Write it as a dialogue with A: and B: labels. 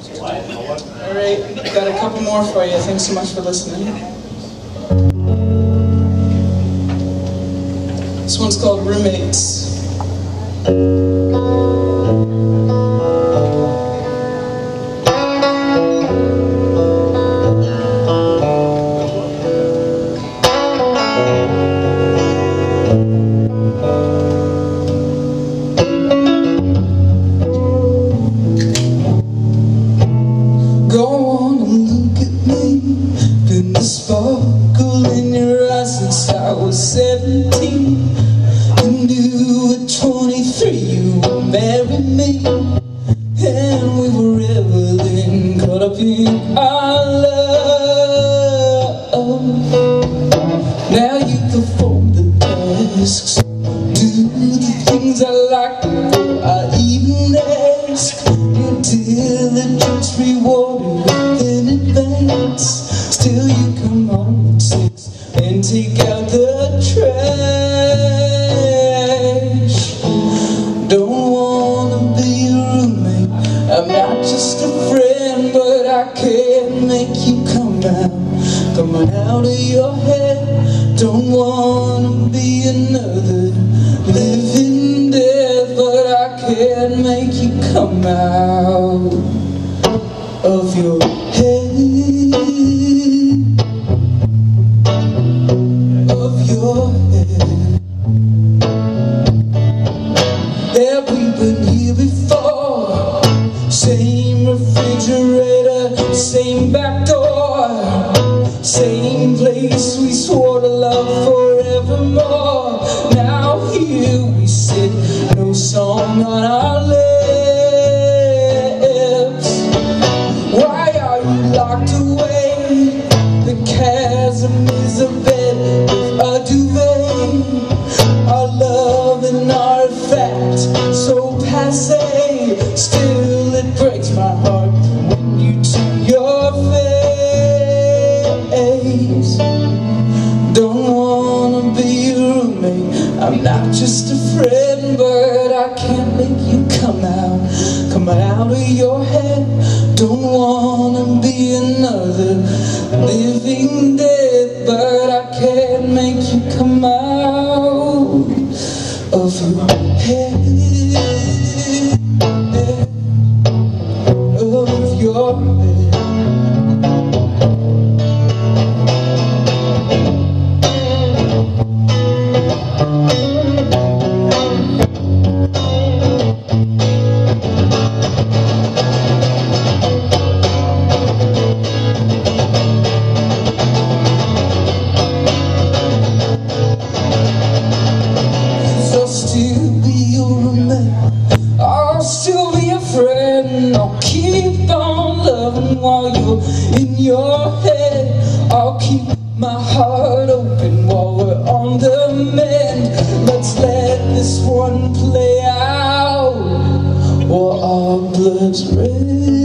A: Alright, got a couple more for you. Thanks so much for listening. This one's called Roommates.
B: Sparkle in your eyes since I was 17. And you were 23, you would marry me. And we were reveling, caught up in our love. Now you perform the tasks, do the things I like before I even ask. Your diligence rewarded in advance. Still you come home at 6 and take out the trash. Don't wanna be a roommate, I'm not just a friend, but I can't make you come out of your head. Don't wanna be another living death, but I can't make you come out of your head. Have we been here before? Same refrigerator, same back door, same place we swore to love forevermore. Now here we sit, no song on our lips. Why are you locked away? The chasm is a bed with a duvet. Our love and our fact so passé, still it breaks my heart when you turn your face. Don't wanna be a roommate, I'm not just a friend, but I can't make you come out of your head. Don't wanna be another living dead, but I can't make you come out of your head. Of your head. I'll still be a friend, I'll keep on loving while you're in your head. I'll keep my heart open while we're on the mend. Let's let this one play out while our blood's red.